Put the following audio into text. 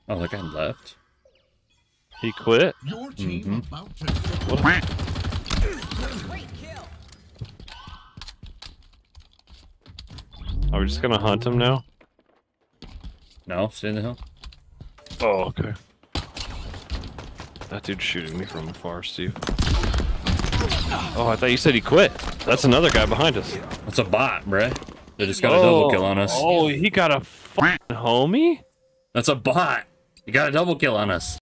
Oh, that guy left. He quit? Your team about to Are we just gonna hunt him now? No, stay in the hill. Oh, okay. That dude's shooting me from afar, Steve. Oh, I thought you said he quit. That's another guy behind us. That's a bot, bruh. They just got a double kill on us. Oh, he got a f***ing homie? That's a bot. You got a double kill on us.